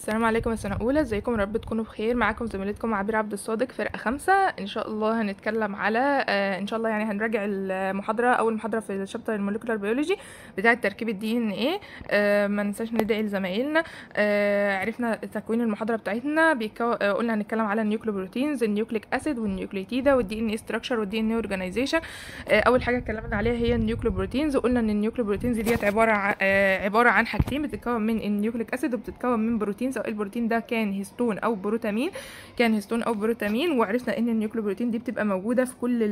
السلام عليكم يا سنة أولى، ازيكم؟ يا رب تكونوا بخير. معاكم زميلتكم عبير عبد الصادق، فرقة 5. إن شاء الله هنتكلم على إن شاء الله يعني هنراجع المحاضرة، أول محاضرة في الشابتر الموليكولار بيولوجي بتاعة تركيب الدي ان ايه. ما ننساش ندعي لزمايلنا. عرفنا تكوين المحاضرة بتاعتنا قلنا هنتكلم على النيوكليوبروتينز، النيوكليك أسيد والنيوكليتيدا والدي ان ايه ستراكشر والدي ان ايه أورجانيزيشن. أول حاجة اتكلمنا عليها هي النيوكليوبروتينز، وقلنا إن النيوكليوبروتينز ديت عبارة عن حاجتين، بتتكون من النيوكليك أسيد وبتتكون من بروتين، سواء البروتين ده كان هيستون او بروتامين. وعرفنا ان النيوكليوبروتين دي بتبقى موجوده في كل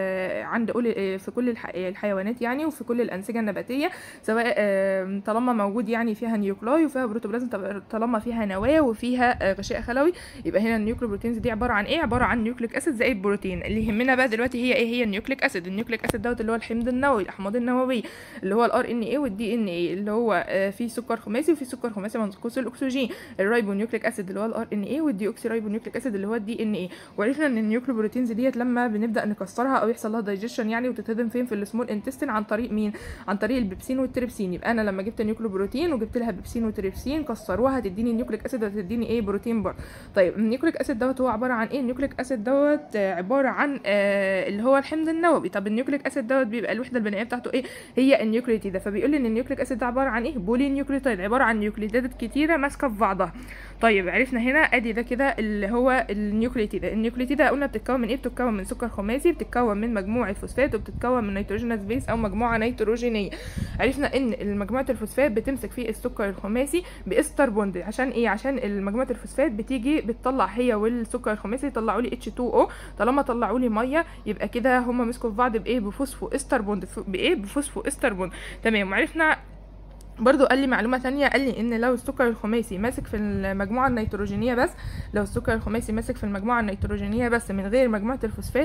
في كل الحيوانات يعني، وفي كل الانسجه النباتيه، سواء طالما موجود يعني فيها نيوكلاي وفيها بروتوبلازم، طالما فيها نواه وفيها غشاء خلوي. يبقى هنا النيوكليوبروتينز دي عباره عن ايه؟ عباره عن نيوكليك اسيد زائد بروتين. اللي يهمنا بقى دلوقتي هي ايه؟ هي النيوكليك اسيد. النيوكليك اسيد دوت اللي هو الحمض النووي، الاحماض النوويه، اللي هو الار ان ايه والدي ان ايه، اللي هو فيه سكر خماسي وفيه سكر خماسي منقوص الاكسجين، الرايبونيوكليك اسيد اللي هو الار ان ايه، والديوكسي رايبونيوكليك اسيد اللي هو الدي ان ايه. وعرفنا ان النيوكليوبروتينز ديت لما بنبدا نكسرها او يحصل لها دايجيشن يعني وتتهضم فين؟ في السمول انتستين، عن طريق مين؟ عن طريق البيبسين والتريبسين. يبقى انا لما جبت نيوكليوبروتين وجبت لها بيبسين وتريبسين كسروها هتديني النيوكليك اسيد وهتديني ايه؟ بروتين بار. طيب النيوكليك اسيد دوت هو عباره عن ايه؟ النيوكليك اسيد دوت عباره عن اللي هو الحمض النووي. طب النيوكليك اسيد دوت بيبقى الوحده البنائيه بتاعته ايه؟ هي النيوكليوتيد. فبيقول لي ان النيوكليك اسيد ده عباره عن ايه؟ بولي نيوكليوتيد، عباره عن نيوكليوتيدات كتيره ماسكه في بعضها. طيب عرفنا هنا ادي ده كده اللي هو النيوكليوتيدا قلنا بتتكون من ايه؟ بتتكون من سكر خماسي، بتتكون من مجموعه فوسفات، وبتتكون من نيتروجينوس بيس او مجموعه نيتروجينيه. عرفنا ان مجموعه الفوسفات بتمسك في السكر الخماسي باستر بوند. عشان ايه؟ عشان مجموعه الفوسفات بتيجي بتطلع هي والسكر الخماسي يطلعوا لي H2O. طالما طلعوا لي ميه يبقى كده هما مسكوا في بعض بايه؟ بفوسفو استر بوند. بايه؟ بفوسفو استر بوند. تمام. وعرفنا برضو قال لي معلومه ثانيه، قال لي ان لو السكر الخماسي ماسك في المجموعه النيتروجينيه بس، لو السكر الخماسي ماسك في المجموعه النيتروجينيه بس من غير مجموعه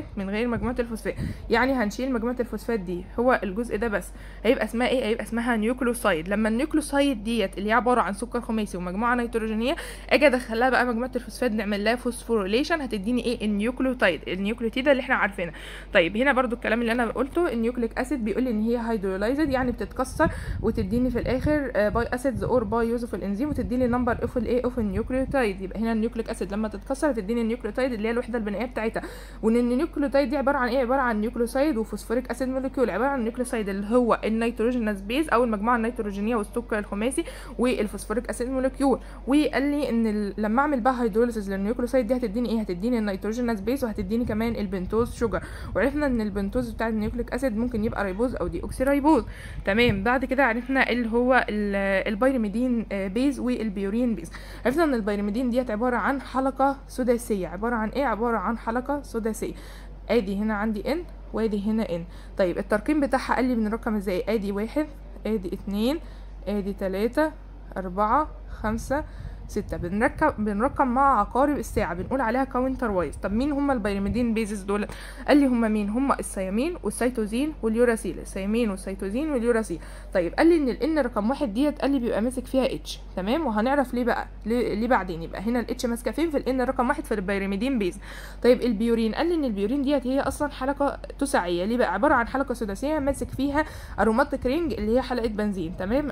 الفوسفات، يعني هنشيل مجموعه الفوسفات دي، هو الجزء ده بس، هيبقى اسمها ايه؟ هيبقى اسمها نيوكليوسايد. لما النيوكليوسايد ديت اللي هي عباره عن سكر خماسي ومجموعه نيتروجينيه اجي ادخلها بقى مجموعه الفوسفات، نعمل لها فوسفوريليشن، هتديني ايه؟ النيوكليوتيد اللي احنا عارفينها. طيب هنا برضو الكلام اللي انا قلته، النيوكليك اسيد بيقول لي ان هي هيدرولايزد، يعني بتتكسر وتديني في الاخر باي اسيدز اور باي يوز اوف الانزيم، وتديني نمبر اوف الايه؟ اوف النيوكليوتايد. يبقى هنا النيوكليك اسيد لما تتكسر تديني النيوكليوتايد اللي هي الوحده البنائيه بتاعتها. وان النيوكليوتايد دي عباره عن ايه؟ عباره عن نيوكليوسايد وفوسفوريك اسيد موليكيول، عباره عن النيوكليوسايد اللي هو النيتروجينوس بيز او المجموعه النيتروجينيه والسكر الخماسي والفوسفوريك اسيد موليكيول. وقال لي ان لما اعمل بقى هيدروليسيس للنيوكليوسايد دي هتديني ايه؟ هتديني النيتروجينوس بيز، وهتديني كمان البنتوز شوجر. وعرفنا ان البنتوز بتاع النيوكليك اسيد ممكن يبقى ريبوز او دي اوكسي ريبوز. تمام. بعد كده عرفنا اللي هو البيرميدين بيز والبيورين بيز. عرفنا ان البيرميدين ديت عباره عن حلقه سداسيه. عباره عن ايه؟ عباره عن حلقه سداسيه. ادي هنا عندي ان وادي هنا ان. طيب الترقيم بتاعها قال لي بنرقم ازاي؟ ادي 1، ادي 2، ادي 3، 4، 5، 6. بنرقم مع عقارب الساعه، بنقول عليها كاونتر وايز. طب مين هم البيرميدين بيزز دول؟ قال لي هم مين؟ هم الثيامين والسيتوزين واليوراسيل. الثيامين والسيتوزين واليوراسيل. طيب قال لي ان الان رقم 1 ديت قال لي بيبقى ماسك فيها اتش. تمام. وهنعرف ليه بقى، ليه بعدين. يبقى هنا الاتش ماسكه فين؟ في الان رقم 1 في البيرميدين بيز. طيب البيورين قال لي ان البيورين ديت هي اصلا حلقه تساعيه. ليه بقى؟ عباره عن حلقه سداسيه ماسك فيها اروماتيك رينج اللي هي حلقه بنزين. تمام.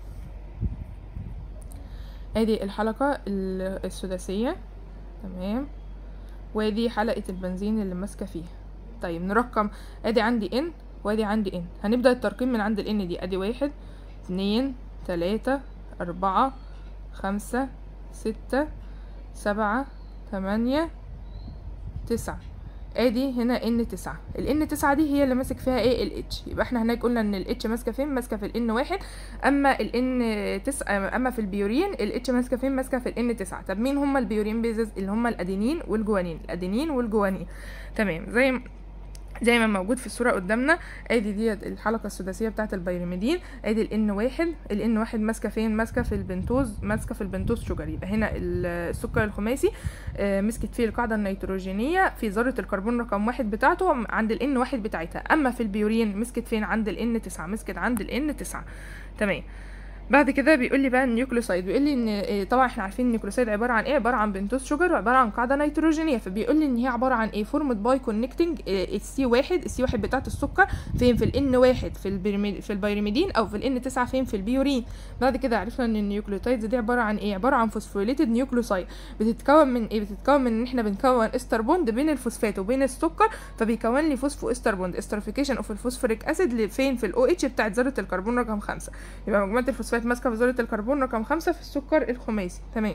ادي الحلقة السداسية. تمام. وادي حلقة البنزين اللي ماسكة فيها. طيب نرقم، ادي عندي ان وادي عندي ان. هنبدأ الترقيم من عند الان دي. ادي 1، 2، 3، 4، 5، 6، 7، 8، 9. ادي هنا ان 9. الان 9 دي هي اللي ماسك فيها ايه؟ الاتش. يبقى احنا هناك قلنا ان الاتش ماسكه فين؟ ماسكه في الان 1. اما الان 9، اما في البيورين الاتش ماسكه فين؟ ماسكه في الان 9. طب مين هم البيورين بيزز؟ اللي هم الادينين والجوانين. تمام. زي ما موجود في الصوره قدامنا. ادي ديت الحلقه السداسيه بتاعه البيرميدين. ادي الان 1 ماسكه فين؟ ماسكه في البنتوز شوجر. يبقى هنا السكر الخماسي مسكت فيه القاعده النيتروجينيه في ذره الكربون رقم 1 بتاعته عند الان 1 بتاعتها. اما في البيورين مسكت فين؟ عند الان 9. مسكت عند الان 9. تمام. بعد كده بيقول لي بقى النيوكليوسايد، بيقول لي ان طبعا احنا عارفين النيوكليوسايد عباره عن ايه، عباره عن بنتوز شوجر وعباره عن قاعده نيتروجينيه. فبيقول لي ان هي عباره عن ايه، فورمد باي كونكتنج السي واحد، السي واحد بتاعه السكر فين، في الان واحد في البيرميدين او في الان 9 فين، في البيورين. بعد كده عرفنا ان النيوكليوتايدز دي عباره عن ايه، عباره عن فوسفوريليتد نيوكليوسايد. بتتكون من ايه، بتتكون من ان احنا بنكون استر بوند بين الفوسفات وبين السكر، فبيكون لي فوسفو استر بوند، استرفيكيشن اوف الفوسفوريك اسيد فين، في الاو اتش بتاعه ذره الكربون رقم 5. يبقى مجموعه الفوسفات ماسكه في ذره الكربون رقم 5 في السكر الخماسي. تمام.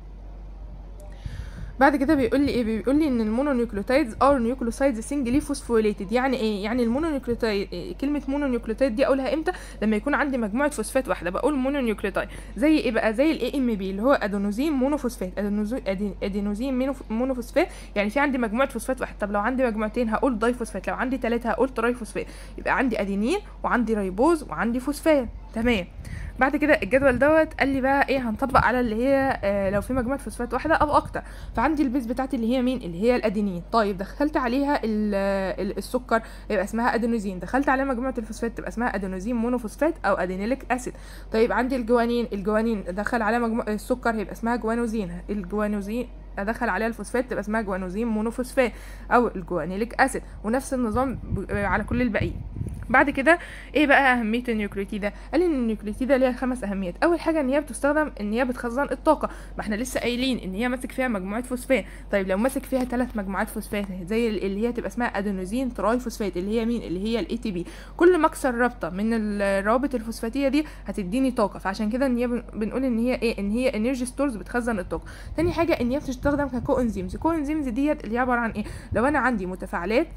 بعد كده بيقول لي ايه، بيقول لي ان المونونيوكليوتايدز ار نيوكليوسايدز سنجلي فوسفوريليتد. يعني ايه، يعني المونونيوكليوتايد، كلمه مونونيوكليوتايد دي اقولها امتى، لما يكون عندي مجموعه فوسفات واحده بقول مونونيوكليوتايد. زي ايه بقى، زي الاي ام بي اللي هو ادينوزين مونوفوسفات، ادينوزين مونوفوسفات، يعني في عندي مجموعه فوسفات واحده. طب لو عندي مجموعتين هقول داي فوسفات، لو عندي 3 هقول تراي فوسفات. يبقى عندي ادينين وعندي ريبوز وعندي فوسفات. تمام. بعد كده الجدول دوت قال لي بقى ايه، هنطبق على اللي هي لو في مجموعه فوسفات واحده او اكتر. فعندي البيز بتاعتي اللي هي مين، اللي هي الادينين. طيب دخلت عليها السكر يبقى اسمها ادينوزين، دخلت عليها مجموعه الفوسفات تبقى اسمها ادينوزين مونوفوسفات او ادينيليك اسيد. طيب عندي الجوانين دخل عليها مجموعه السكر هيبقى اسمها جوانوزين، الجوانوزين ادخل عليها الفوسفات تبقى اسمها جوانوزين مونوفوسفات او الجوانيليك اسيد، ونفس النظام على كل الباقيين. بعد كده ايه بقى اهميه النيوكليوتيده، قال ان النيوكليوتيده ليها 5 اهميات. اول حاجه ان هي بتستخدم ان هي بتخزن الطاقه، ما احنا لسه قايلين ان هي ماسك فيها مجموعه فوسفات. طيب لو ماسك فيها 3 مجموعات فوسفات زي اللي هي تبقى اسمها ادينوزين تراي فوسفات اللي هي مين، اللي هي الاي تي بي. كل ما اكسر رابطه من الروابط الفوسفاتيه دي هتديني طاقه، فعشان كده ان هي بنقول ان هي ايه، ان هي انرجي ستورز بتخزن الطاقه. تاني حاجه ان هي بتستخدم ككو انزيمز. كو انزيمز ديت اللي هي عباره عن ايه، لو انا عندي متفاعلات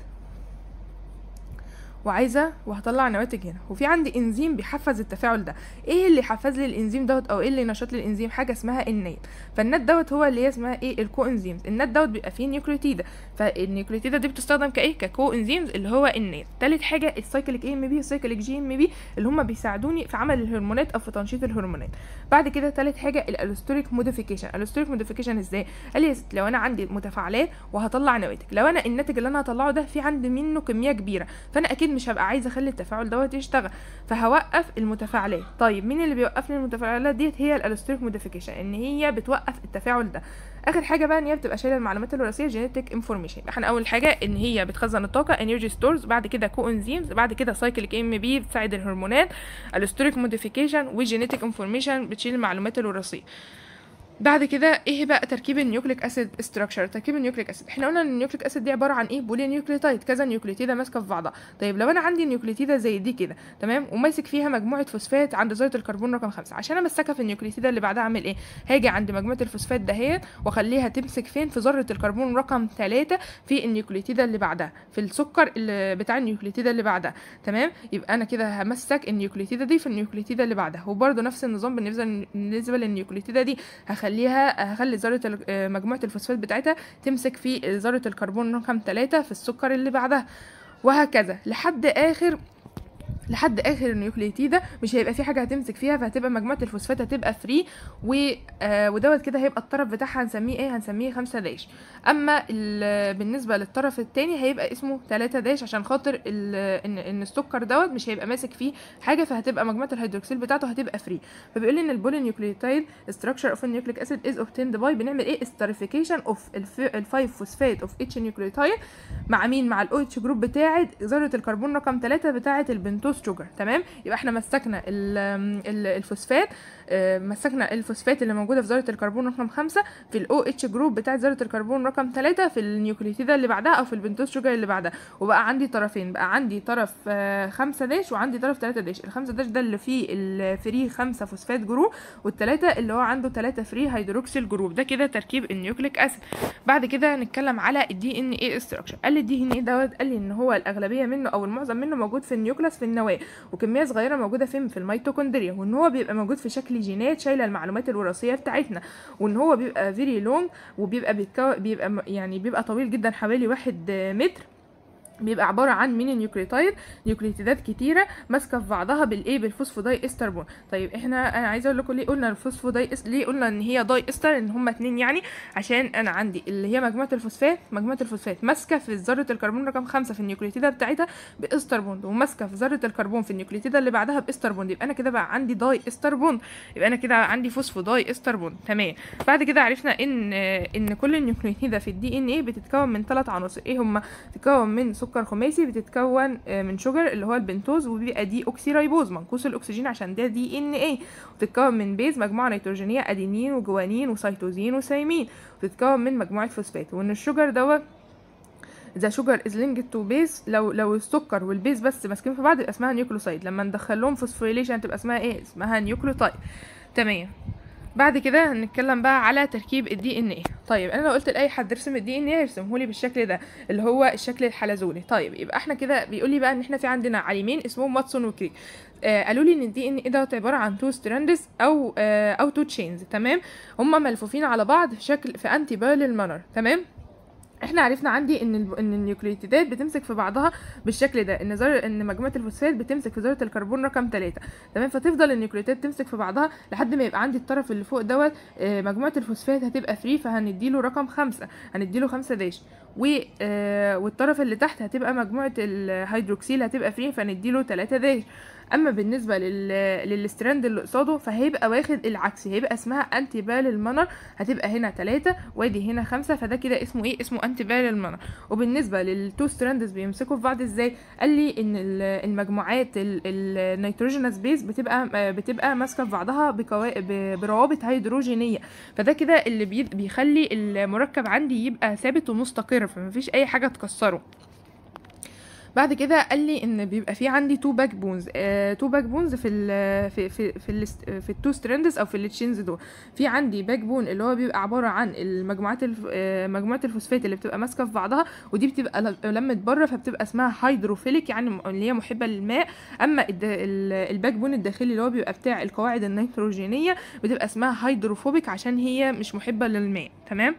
وعايزه وهطلع نواتج هنا، وفي عندي انزيم بيحفز التفاعل ده. ايه اللي حفز لي الانزيم دوت او ايه اللي نشط لي الانزيم، حاجه اسمها النات. فالنات دوت هو اللي هي اسمها ايه، الكو انزيمز. النات دوت بيبقى فيه نيوكليوتيدا، فالنيوكليوتيدا دي بتستخدم كايه، ككو انزيمز اللي هو النات. تالت حاجه السايكليك اي ام بي والسايكليك جي ام بي اللي هم بيساعدوني في عمل الهرمونات او في تنشيط الهرمونات. بعد كده تالت حاجه الالوستريك موديفيكيشن. الالوستريك موديفيكيشن ازاي، قال لي لو انا عندي متفاعلات وهطلع نواتج، لو انا الناتج اللي انا هطلعه ده في عندي منه كميه كبيره، فانا اكيد مش هبقى عايزه اخلي التفاعل دوت يشتغل، فهوقف المتفاعلات. طيب مين اللي بيوقف لي المتفاعلات ديت، هي الالوستريك موديفيكيشن، ان هي بتوقف التفاعل ده. اخر حاجه بقى ان هي بتبقى شايله المعلومات الوراثيه جينيتك انفورميشن. احنا اول حاجه ان هي بتخزن الطاقه انرجي ستورز، بعد كده كو انزيمز، بعد كده سايكليك ام بي بتساعد الهرمونات، الوستريك موديفيكيشن وجينيتك انفورميشن بتشيل المعلومات الوراثيه. بعد كده ايه بقى تركيب النيوكليك اسيد ستراكشر. تركيب النيوكليك اسيد احنا قلنا ان النيوكليك اسيد دي عباره عن ايه، بولي نيوكليوتايد، كذا نيوكليوتيده ماسكه في بعضها. طيب لو انا عندي نيوكليوتيده زي دي كده تمام وماسك فيها مجموعه فوسفات عند ذره الكربون رقم 5، عشان امسكها في النيوكليوتيده اللي بعدها اعمل ايه، هاجي عند مجموعه الفوسفات دهيت واخليها تمسك فين، في ذره الكربون رقم 3 في النيوكليوتيده اللي بعدها، في السكر اللي بتاع النيوكليوتيده اللي بعدها. تمام. يبقى انا كده همسك النيوكليوتيده دي في النيوكليوتيده اللي بعدها. وبرده نفس النظام بالنسبه للنيوكليوتيده دي هخلي ذره مجموعه الفوسفات بتاعتها تمسك في ذره الكربون رقم 3 في السكر اللي بعدها، وهكذا لحد اخر النيوكليوتيده مش هيبقى في حاجه هتمسك فيها، فهتبقى مجموعه الفوسفات هتبقى فري ودوت كده هيبقى الطرف بتاعها هنسميه ايه، هنسميه 5 داش. اما بالنسبه للطرف الثاني هيبقى اسمه 3 داش، عشان خاطر ان السكر دوت مش هيبقى ماسك فيه حاجه، فهتبقى مجموعه الهيدروكسيل بتاعته هتبقى فري. فبيقول لي ان البولي نيوكليوتايد ستراكشر اوف النيوكليك اسيد از اوبتيند باي، بنعمل ايه، استريفيكيشن اوف ال5 فوسفات اوف اتش نيوكليوتايد مع مين، مع الاو اتش جروب بتاعه ذره الكربون رقم 3 بتاعه البنتوز شوجر. تمام. يبقى احنا مسكنا الفوسفات، مسكنا الفوسفات اللي موجوده في ذره الكربون رقم 5 في الاو اتش جروب بتاع ذره الكربون رقم 3 في النيوكليوتيده اللي بعدها او في البنتوز شوجر اللي بعدها، وبقى عندي طرفين، بقى عندي طرف 5 داش وعندي طرف 3 داش. ال5 داش ده اللي فيه الفري 5 فوسفات جروب، والثلاثه اللي هو عنده 3 فري هيدروكسيل جروب. ده كده تركيب النيوكليك اسيد. بعد كده نتكلم على الدي ان اي ستراكشر. قال لي الدي ان اي دوت، قال لي ان هو الاغلبيه منه او المعظم منه موجود في النيوكلاس في النواه، وكميه صغيره موجوده في الميتوكوندريا، وان هو بيبقى موجود في شكل جينات شايله المعلومات الوراثيه بتاعتنا، وان هو بيبقى فيري لونج وبيبقى بيبقى يعني بيبقى طويل جدا حوالي 1 متر، بيبقى عباره عن ميني نيوكليوتايد، نيوكليوتيدات كتيره ماسكه في بعضها بالايه بالفوسفوداي استر بوند. طيب انا عايزه اقول لكم ليه قلنا الفوسفوداي ليه قلنا ان هي داي استر، ان هما اتنين يعني، عشان انا عندي اللي هي مجموعه الفوسفات ماسكه في ذره الكربون رقم 5 في النيوكليوتيده بتاعتها باستر بوند، وماسكه في ذره الكربون في النيوكليوتيده اللي بعدها باستر بوند، يبقى انا كده بقى عندي داي استر بوند، يبقى انا كده عندي فوسفوداي استر بوند. تمام. بعد كده عرفنا ان كل النيوكليوتيده في الدي ان ايه بتتكون من 3 عناصر. ايه هما؟ بتتكون من سكر خماسي، بتتكون من شجر اللي هو البنتوز، وبيبقى دي اوكسي رايبوز منقوص الاكسجين عشان ده دي ان ايه، وتتكون من بيز مجموعه نيتروجينيه ادينين وجوانين وسيتوزين وثيمين، وتتكون من مجموعه فوسفات. وان الشجر دوت ذا شوجر از لينكد تو بيز، لو السكر والبيز بس ماسكين في بعض يبقى اسمها نيوكلوسايد، لما ندخل لهم فوسفوريليشن تبقى اسمها ايه؟ اسمها نيوكليوتايد. تمام. بعد كده هنتكلم بقى على تركيب الدي ان ايه. طيب انا لو قلت لاي حد ارسم الدي ان ايه يرسمه لي بالشكل ده اللي هو الشكل الحلزوني. طيب يبقى احنا كده بيقول لي بقى ان احنا في عندنا عالمين اسمهم واتسون وكريك، قالوا لي ان الدي ان ايه دوت عباره عن تو ستراندز او تو تشينز. تمام. هما ملفوفين على بعض في انتي بارلل مانر. تمام. احنا عرفنا عندي ان النيوكليوتيدات بتمسك في بعضها بالشكل ده، ان مجموعه الفوسفات بتمسك في ذره الكربون رقم 3. تمام. فتفضل النيوكليوتيدات تمسك في بعضها لحد ما يبقى عندي الطرف اللي فوق دوت مجموعه الفوسفات هتبقى فري، فهنديله رقم 5، هنديله 5 داش، والطرف اللي تحت هتبقى مجموعه الهيدروكسيل هتبقى فري، فنديله 3 داش. اما بالنسبه للستراند اللي قصاده فهيبقى واخد العكس، هيبقى اسمها انتي بارلل مانر، هتبقى هنا 3 وادي هنا 5، فده كده اسمه ايه؟ اسمه انتي بارلل مانر. وبالنسبه للتو ستراندز بيمسكوا في بعض ازاي؟ قال لي ان المجموعات النيتروجينوس بيز بتبقى ماسكه في بعضها بروابط هيدروجينيه، فده كده اللي بيخلي المركب عندي يبقى ثابت ومستقر، فمفيش اي حاجه تكسره. بعد كده قال لي ان بيبقى في عندي تو باك بونز في في التو ستراندز او في التشينز دول. في عندي باك بون اللي هو بيبقى عباره عن مجموعه الفوسفات اللي بتبقى ماسكه في بعضها، ودي بتبقى لمت بره فبتبقى اسمها هيدروفيليك، يعني اللي هي محبه للماء. اما الباك بون الداخلي اللي هو بيبقى بتاع القواعد النيتروجينيه بتبقى اسمها هيدروفوبيك عشان هي مش محبه للماء. تمام.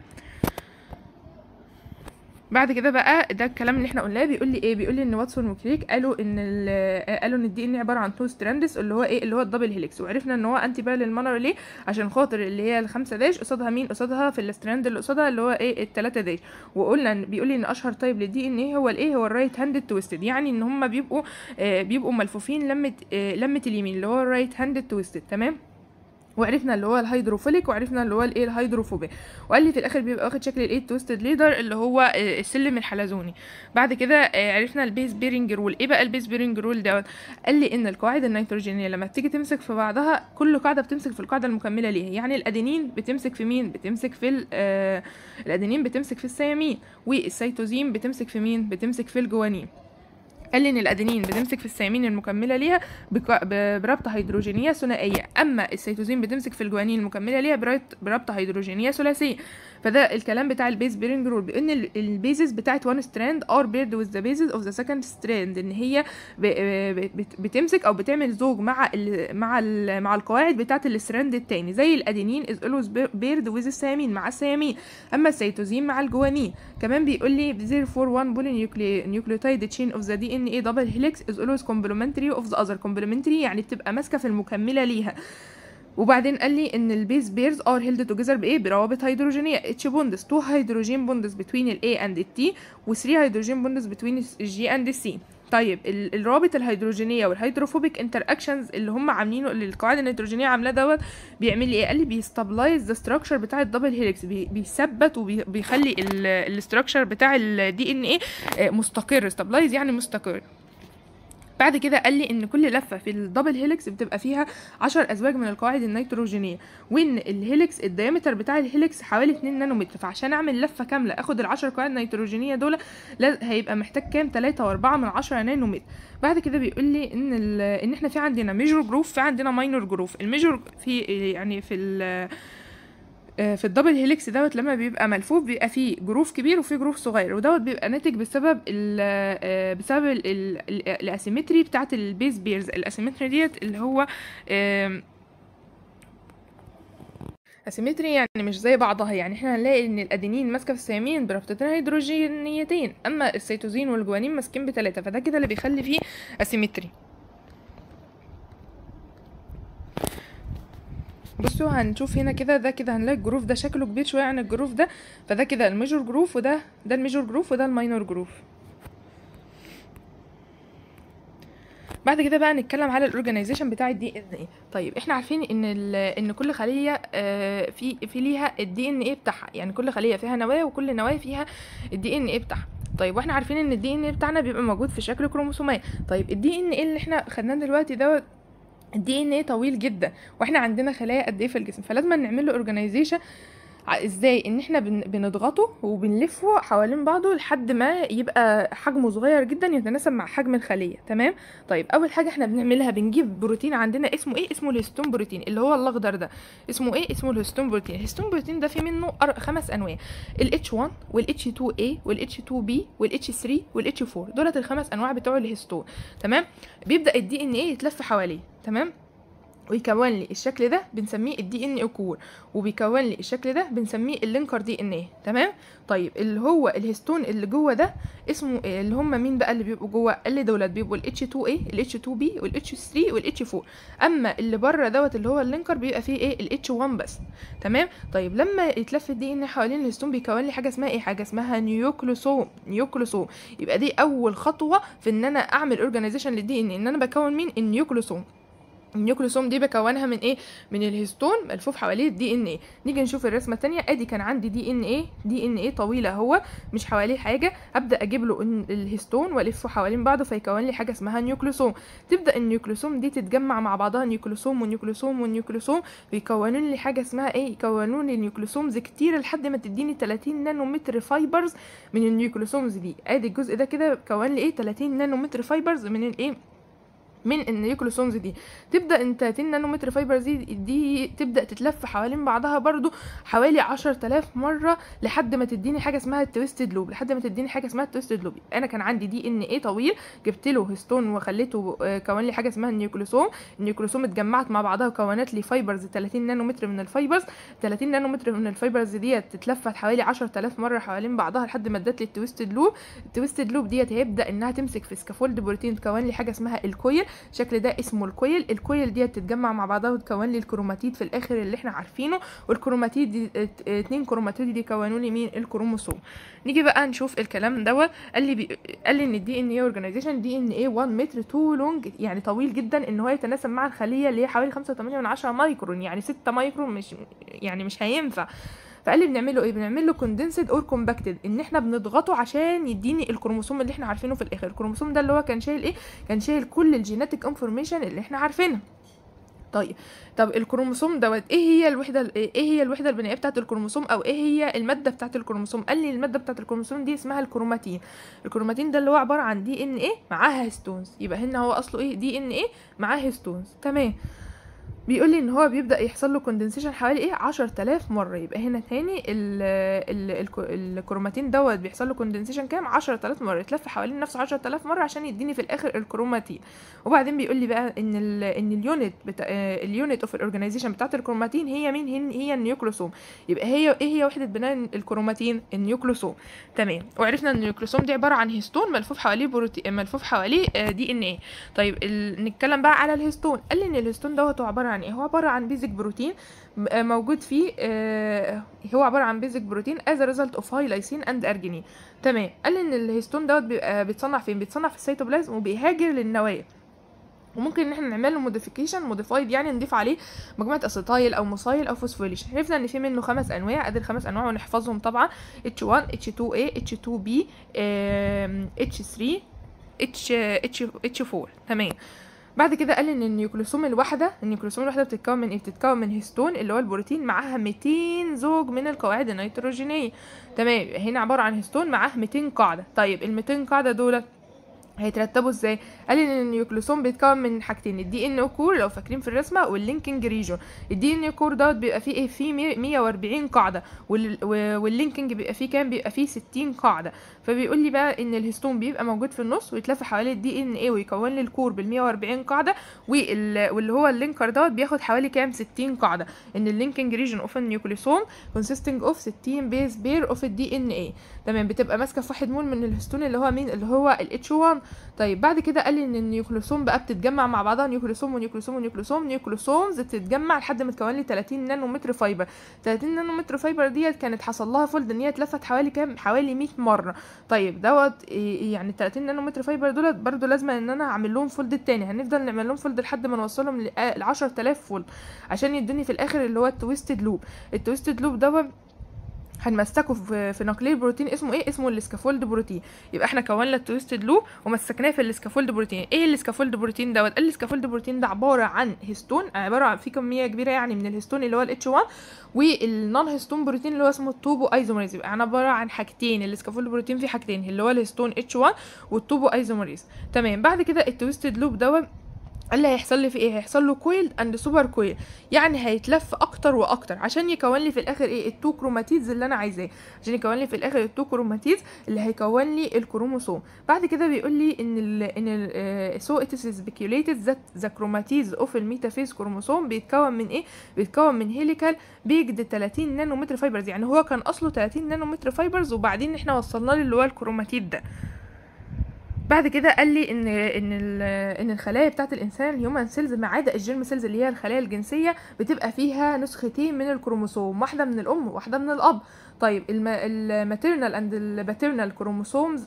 بعد كده بقى ده الكلام اللي احنا قلناه بيقول لي ايه؟ بيقول لي ان واتسون وكريك قالوا ان الدي ان عباره عن تو ستراندز اللي هو ايه؟ اللي هو الدبل هيليكس، وعرفنا ان هو انتي بارلل مانر ليه؟ عشان خاطر اللي هي ال5 داش قصادها مين؟ قصادها في الستراند اللي قصادها اللي هو ايه؟ ال3 داش. وقلنا بيقول لي ان اشهر تايب للدي ان ايه هو الايه؟ هو الرايت هاندد تويستد، يعني ان هم بيبقوا ملفوفين لمه اليمين اللي هو الرايت هاندد تويستد. تمام. وعرفنا اللي هو الهيدروفيليك، وعرفنا اللي هو الايه؟ الهيدروفوبيك. وقال لي في الاخر بيبقى واخد شكل الايه؟ تويستد ليدر اللي هو السلم الحلزوني. بعد كده عرفنا البيس بيرنج رول. ايه بقى البيس بيرنج رول دوت؟ قال لي ان القواعد النيتروجينيه لما بتيجي تمسك في بعضها كل قاعده بتمسك في القاعده المكمله ليها، يعني الادينين بتمسك في مين؟ بتمسك في الادينين بتمسك في الثيامين، والسيتوزين بتمسك في مين؟ بتمسك في الجوانين. قال لي ان الادينين بتمسك في الثيامين المكمله ليها برابطه هيدروجينيه ثنائيه، اما السيتوزين بتمسك في الجوانين المكمله ليها برابطه هيدروجينيه ثلاثيه. فده الكلام بتاع البيز بيرنج رول، بان البيزز بتاعت وان ستراند ار بيرد وذ ذا بيزز اوف ذا سكند ستراند، ان هي بتمسك او بتعمل زوج مع القواعد بتاعت الستراند الثاني، زي الادينين از اولويز بيرد وذ الثيامين مع الثيامين، اما السيتوزين مع الجوانين. كمان بيقول لي therefore one polynucleotide chain of the DNA double helix is always complementary of the other. complementary يعني بتبقى ماسكه في المكمله ليها. وبعدين قال لي ان البيز بيرز ار هيلد توجذر بايه؟ بروابط هيدروجينيه اتش بوندز، 2 هيدروجين بوندز بين الاي اند التي، و3 هيدروجين بوندز بين الجي اند السي. طيب الروابط الهيدروجينيه والهيدروفوبيك انتر اكشنز اللي هم عاملينه، اللي القواعد النيتروجينيه عاملاه دوت، بيعمل لي ايه؟ قال لي بيستابلايز ذا ستراكشر بتاع الدبل هيليكس، بيثبت وبيخلي الاستراكشر بتاع الدي ان ايه مستقر. ستابلايز يعني مستقر. بعد كده قال لي ان كل لفه في الدبل هيليكس بتبقى فيها 10 ازواج من القواعد النيتروجينيه، وان الهيليكس الديامتر بتاع الهيليكس حوالي 2 نانومتر، فعشان اعمل لفه كامله اخد ال10 قواعد نيتروجينيه دول هيبقى محتاج كام؟ 3.4 نانومتر. بعد كده بيقول لي ان احنا في عندنا ميجور جروف، في عندنا ماينور جروف. الميجور في يعني في الدبل هيليكس دوت لما بيبقى ملفوف بيبقى فيه جروف كبير وفيه جروف صغير، ودوت بيبقى ناتج بسبب الاسيمتري بتاعه البيز بيرز. الاسيمتري ديت اللي هو اسيمتري يعني مش زي بعضها، يعني احنا هنلاقي ان الادينين ماسكه في الثيامين برابطتين هيدروجينيتين، اما السيتوزين والجوانين ماسكين بثلاثه، فده كده اللي بيخلي فيه اسيمتري. بصوا هنشوف هنا كده، ده كده هنلاقي الجروف ده شكله كبير شويه عن الجروف ده، فده كده الميجور جروف، وده الميجور جروف، وده الماينور جروف. بعد كده بقى نتكلم على الاورجانيزيشن بتاع الدي ان ايه. طيب احنا عارفين ان ان كل خليه في ليها الدي ان ايه بتاعها، يعني كل خليه فيها نواه، وكل نواه فيها الدي ان ايه بتاعها. طيب واحنا عارفين ان الدي ان ايه بتاعنا بيبقى موجود في شكل كروموسومات. طيب الدي ان ايه اللي احنا خدناه دلوقتي ده الدي ان ايه طويل جدا، واحنا عندنا خلايا قد ايه في الجسم، فلازم نعمل له اورجانيزيشن. ازاي؟ ان احنا بنضغطه وبنلفه حوالين بعضه لحد ما يبقى حجمه صغير جدا يتناسب مع حجم الخليه. تمام. طيب اول حاجه احنا بنعملها بنجيب بروتين عندنا اسمه ايه، اسمه الهستون بروتين، اللي هو الاخضر ده اسمه ايه، اسمه الهستون بروتين. الهستون بروتين ده في منه 5 انواع، الH1 والH2A والH2B والH3 والH4، دولت الخمس انواع بتوع الهستون. تمام. بيبدا الدي ان ايه يتلف حواليه. تمام. ويكون لي الشكل ده بنسميه الدي ان اي كور، وبيكون لي الشكل ده بنسميه اللينكر دي ان ايه. تمام. طيب اللي هو الهستون اللي جوه ده اسمه إيه؟ اللي هم مين بقى اللي بيبقوا جوه؟ اللي دولت بيبقوا الاتش 2 اي الاتش 2 بي والاتش 3 والاتش 4. اما اللي بره دوت اللي هو اللينكر بيبقى فيه ايه؟ الاتش 1 بس. تمام. طيب لما يتلف الدي ان حوالين الهستون بيكون لي حاجه اسمها ايه؟ حاجه اسمها نيوكلوسوم. نيوكلوسوم يبقى دي اول خطوه في ان انا اعمل اورجانيزيشن للدي ان انا بكون مين؟ النيوكلوسوم. النيوكليوسوم دي بكونها من ايه؟ من الهستون ملفوف حواليه الدي ان ايه. نيجي نشوف الرسمه الثانيه. ادي كان عندي دي ان ايه طويله اهو، مش حواليه حاجه، ابدا اجيب له الهستون والفه حوالين بعضه فيكون لي حاجه اسمها نيوكليوسوم. تبدا النيوكليوسوم دي تتجمع مع بعضها، نيوكليوسوم ونيوكليوسوم ونيوكليوسوم، ويكونوا لي حاجه اسمها ايه؟ يكونوا لي نيوكليوسومز كتير لحد ما تديني 30 نانومتر فايبرز من النيوكليوسومز دي. ادي الجزء ده كده كون لي ايه؟ 30 نانومتر فايبرز من الايه؟ من النيوكليوسومز دي. تبدا ان 30 نانومتر فايبرز دي تبدا تتلف حوالين بعضها برضو حوالي 10000 مره لحد ما تديني حاجه اسمها التويستد لوب. انا كان عندي دي ان ايه طويل، جبت له هستون وخليته كون لي حاجه اسمها النيوكليوسوم اتجمعت مع بعضها وكونت لي فايبرز 30 نانومتر من الفايبرز. 30 نانومتر من الفايبرز ديت تتلفت حوالي 10000 مره حوالين بعضها لحد ما ادت لي التويستد لوب ديت هيبدا انها تمسك في سكافولد بروتين تكون لي حاجه اسمها الكويل. الشكل ده اسمه الكويل دي تتجمع مع بعضها وتكون لي الكروماتيد في الاخر اللي احنا عارفينه، والكروماتيد دي 2 كروماتيد دي كونوا لي مين؟ الكروموسوم. نيجي بقى نشوف الكلام دوت. قال لي ان الدي ان اي اورجانيزيشن دي ان اي 1 متر تو لونج، يعني طويل جدا ان هو يتناسب مع الخليه اللي هي حوالي 5.8 مايكرون، يعني 6 مايكرون، مش هينفع. فقال لي بنعمله ايه؟ بنعمل له كوندنسد اور كومباكتد، ان احنا بنضغطه عشان يديني الكروموسوم اللي احنا عارفينه في الاخر. الكروموسوم ده اللي هو كان شايل ايه؟ كان شايل كل الجيناتيك انفورميشن اللي احنا عارفينها. طب الكروموسوم دوت ايه هي الوحده البنائيه بتاعه الكروموسوم، او ايه هي الماده بتاعه الكروموسوم؟ قال لي الماده بتاعه الكروموسوم دي اسمها الكروماتين. الكروماتين ده اللي هو عباره عن دي ان ايه معاها هيستونز، يبقى هنا هو اصله ايه؟ دي ان ايه معاه هيستونز. تمام. بيقول لي ان هو بيبدا يحصل له كوندنسيشن حوالي ايه؟ 10000 مره. يبقى هنا تاني الكروماتين دوت بيحصل له كوندنسيشن كام؟ 10000 مره، يتلف حوالين نفسه 10000 مره عشان يديني في الاخر الكروماتين. وبعدين بيقول لي بقى ان اليونت اوف الاورجانيزيشن بتاعه الكروماتين هي مين؟ هي النيوكليوسوم. يبقى هي ايه هي وحده بناء الكروماتين؟ النيوكليوسوم. تمام. وعرفنا ان النيوكليوسوم دي عباره عن هيستون ملفوف حواليه ملفوف حواليه دي ان ايه. طيب نتكلم بقى على الهيستون. قال لي ان الهيستون دوت عباره عن ايه؟ هو عباره عن بيزك بروتين موجود فيه، هو عباره عن بيزك بروتين as a result of high lysine and arginine. تمام. قال لي ان الهيستون دوت بيتصنع فين؟ بيتصنع في السيتوبلازم وبيهاجر للنواه، وممكن ان احنا نعمل له موديفايد، يعني نضيف عليه مجموعه اسيتايل او موسايل او فوسفوريليشن. عرفنا ان في منه 5 انواع. ادي ال5 انواع ونحفظهم طبعا: H1 H2A H2B H3 H4. تمام. بعد كده قال ان النيوكليوسوم الواحده بتتكون من ايه؟ بتتكون من هيستون اللي هو البروتين معاها 200 زوج من القواعد النيتروجينيه. تمام. هنا عباره عن هيستون معاه 200 قاعده. طيب ال 200 قاعده دول هيترتبوا ازاي؟ قال ان النيوكليوسوم بيتكون من حاجتين، الدي ان او كور لو فاكرين في الرسمه، واللينكينج ريجون. الدي ان كور دوت بيبقى فيه ايه؟ فيه 140 قاعده، واللينكينج بيبقى فيه كام؟ بيبقى فيه 60 قاعده. فبيقول لي بقى ان الهستون بيبقى موجود في النص ويتلف حوالي الدي ان ايه ويكون لي الكور بال 140 قاعده، واللي هو اللينكر دوت بياخد حوالي كام؟ 60 قاعده. ان اللينكينج ريجون اوف النيوكليوسوم consisting of 60 بيز بير اوف الدي ان ايه. تمام، بتبقى ماسكه في واحد مول من الهستون اللي هو مين؟ اللي هو الاتش 1. طيب بعد كده قال لي ان النيوكليوسوم بقى بتتجمع مع بعضها، نيوكليوسوم ونيوكليوسوم ونيوكليوسوم، نيوكليوسومز بتتجمع لحد ما تكون لي 30 نانومتر فايبر. 30 نانومتر فايبر ديت كانت حصل لها فولد ان هي اتلفت حوالي كام؟ حوالي 100 مره. طيب دوت يعني 30 نانومتر فايبر دولت برضو لازم ان انا اعمل لهم فولد التاني، هنفضل نعمل لهم فولد لحد ما نوصلهم ل 10000 فولد عشان يدوني في الاخر اللي هو التويستد لوب. التويستد لوب دوت هنمسكه في نقليه بروتين اسمه ايه؟ اسمه السكافولد بروتين. يبقى احنا كوننا التويستد لوب ومسكناه في السكافولد بروتين. ايه السكافولد بروتين دوت؟ السكافولد بروتين ده عباره عن هستون، عباره عن في كميه كبيره يعني من الهستون اللي هو الاتش 1، والنون هستون بروتين اللي هو اسمه التوبو ايزوميريز. يبقى انا عباره عن حاجتين، السكافولد بروتين فيه حاجتين اللي هو الهستون اتش 1 والتوبو ايزوميريز. تمام، بعد كده التويستد لوب دوت اللي هيحصل لي في ايه؟ هيحصل له كويل اند سوبر كويل، يعني هيتلف اكتر واكتر عشان يكون لي في الاخر ايه؟ التو كروماتيدز اللي انا عايزاه، عشان يكون لي في الاخر التو كروماتيدز اللي هيكون لي الكروموسوم. بعد كده بيقول لي ان سو ات از سبيكيوليتد ذات ذا كروماتيدز اوف الميتافيز كروموسوم بيتكون من ايه؟ بيتكون من هيليكال بيجد 30 نانومتر فايبرز. يعني هو كان اصله 30 نانومتر فايبرز وبعدين احنا وصلنا له اللي هو الكروماتيد ده. بعد كده قال لي ان الخلايا بتاعه الانسان الهيومن سيلز ما عدا الجيرم سيلز اللي هي الخلايا الجنسيه بتبقى فيها نسختين من الكروموسوم، واحده من الام وواحده من الاب. طيب الماتيرنال اند الباترنال كروموسومز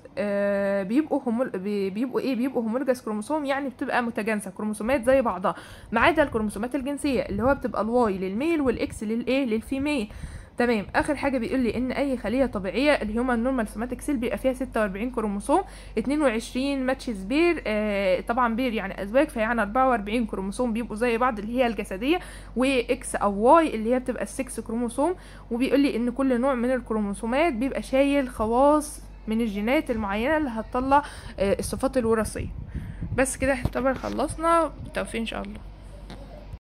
بيبقوا هومولوجاس كروموسوم، يعني بتبقى متجانسه كروموسومات زي بعضها، ما عدا الكروموسومات الجنسيه اللي هو بتبقى الواي للميل والاكس للفيميل. تمام، اخر حاجه بيقول لي ان اي خليه طبيعيه الهيومن نورمال سوماتيك سيل بيبقى فيها 46 كروموسوم، 22 ماتشز بير، طبعا بير يعني ازواج، فيعني 44 كروموسوم بيبقوا زي بعض اللي هي الجسديه، واكس او واي اللي هي بتبقى السكس كروموسوم. وبيقول لي ان كل نوع من الكروموسومات بيبقى شايل خواص من الجينات المعينه اللي هتطلع الصفات الوراثيه. بس كده يعتبر خلصنا، بالتوفيق ان شاء الله.